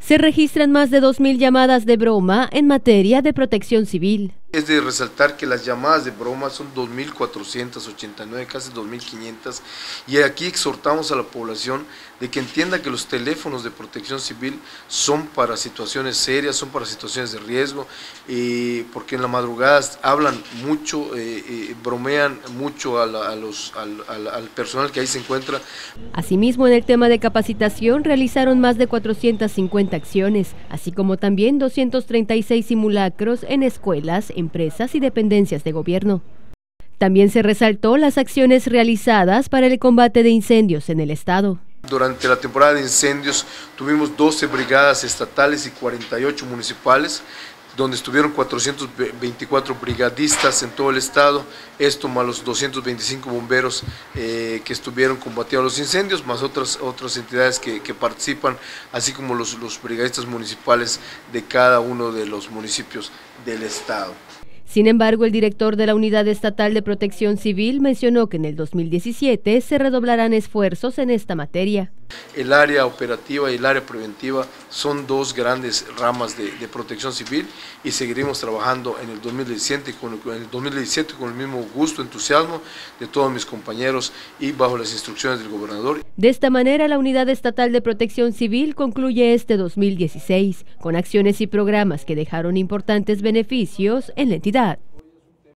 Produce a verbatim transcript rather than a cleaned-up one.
Se registran más de dos mil llamadas de broma en materia de protección civil. Es de resaltar que las llamadas de broma son dos mil cuatrocientas ochenta y nueve, casi dos mil quinientas, y aquí exhortamos a la población de que entienda que los teléfonos de protección civil son para situaciones serias, son para situaciones de riesgo, eh, porque en la madrugada hablan mucho, eh, eh, bromean mucho a la, a los, al, al, al personal que ahí se encuentra. Asimismo, en el tema de capacitación realizaron más de cuatrocientas cincuenta acciones, así como también doscientos treinta y seis simulacros en escuelas, empresas y dependencias de gobierno. También se resaltó las acciones realizadas para el combate de incendios en el estado. Durante la temporada de incendios tuvimos doce brigadas estatales y cuarenta y ocho municipales, donde estuvieron cuatrocientos veinticuatro brigadistas en todo el estado, esto más los doscientos veinticinco bomberos eh, que estuvieron combatiendo los incendios, más otras, otras entidades que, que participan, así como los, los brigadistas municipales de cada uno de los municipios del estado. Sin embargo, el director de la Unidad Estatal de Protección Civil mencionó que en el dos mil diecisiete se redoblarán esfuerzos en esta materia. El área operativa y el área preventiva son dos grandes ramas de, de protección civil y seguiremos trabajando en el dos mil diecisiete con, en el dos mil diecisiete con el mismo gusto, entusiasmo de todos mis compañeros y bajo las instrucciones del gobernador. De esta manera, la Unidad Estatal de Protección Civil concluye este dos mil dieciséis con acciones y programas que dejaron importantes beneficios en la entidad.